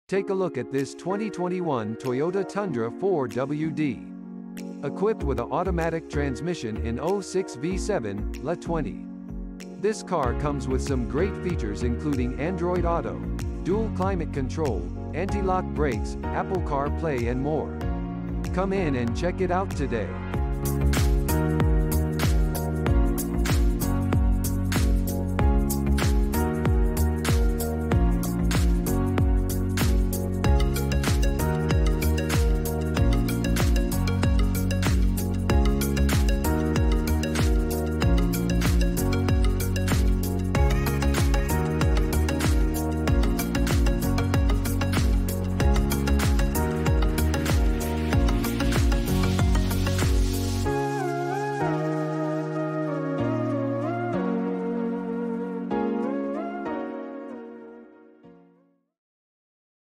Take a look at this 2021 Toyota Tundra 4WD. Equipped with an automatic transmission in 06 V7, WT8627. This car comes with some great features including Android Auto, dual climate control, anti-lock brakes, Apple CarPlay and more. Come in and check it out today.